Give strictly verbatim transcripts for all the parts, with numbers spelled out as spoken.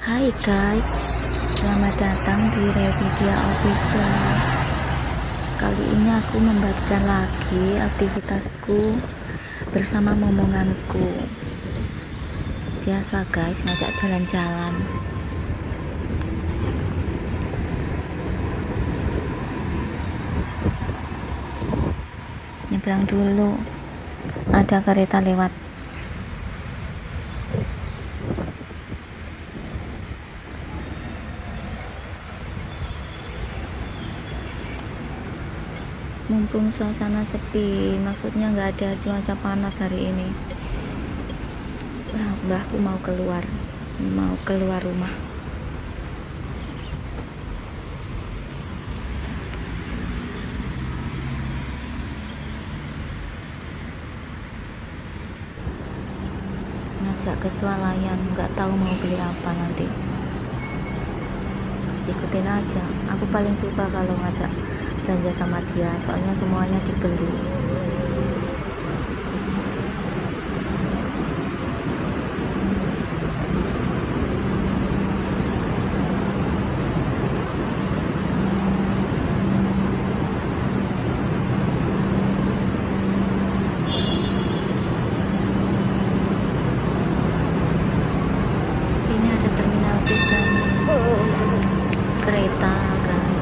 Hai guys, selamat datang di Revidia Official. Kali ini aku membagikan lagi aktivitasku bersama momonganku. Biasa guys, ngajak jalan-jalan. Nyebrang dulu, ada kereta lewat. Mumpung suasana sepi, maksudnya nggak ada cuaca panas hari ini. Bah, mbahku mau keluar, mau keluar rumah. Ngajak ke swalayan, nggak tahu mau beli apa nanti. Ikutin aja, aku paling suka kalau ngajak belanja sama dia, soalnya semuanya dibeli. Ini ada terminal bis dan kereta guys.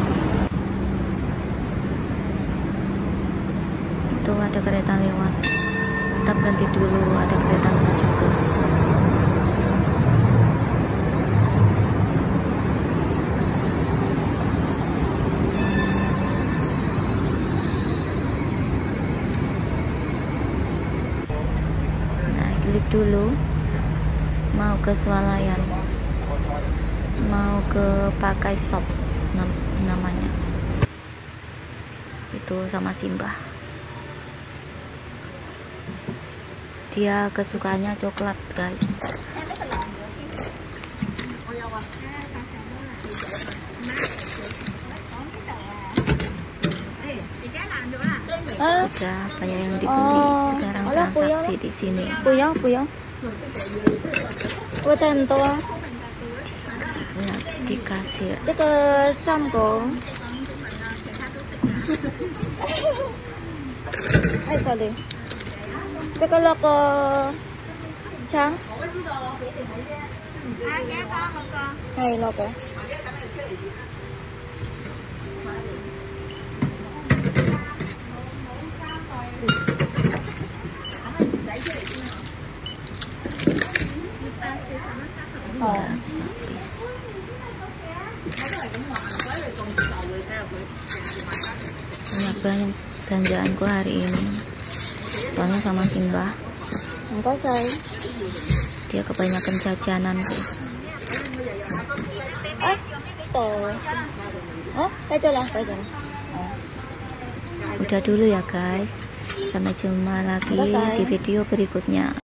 Itu ada kereta lewat, kita berhenti dulu, ada kereta lewat juga. Naik lift dulu, mau ke swalayan, mau ke pakai shop nam namanya itu sama Simbah. Dia kesukaannya coklat guys. Udah banyak yang dibeli, sekarang transaksi di sini. Puyang, puyang. Buat tentu. Nah, di kasir. 这个三个。哎，好的。这个那个肠。係那個。哦。 Banyak banyak belanjaanku hari ini, soalnya sama Simbah. Enggak say. Dia kebanyakan jajanan sih. Eh, tuh. Oh, baca lah, baca lah. Udah dulu ya guys, sampai jumpa lagi di video berikutnya.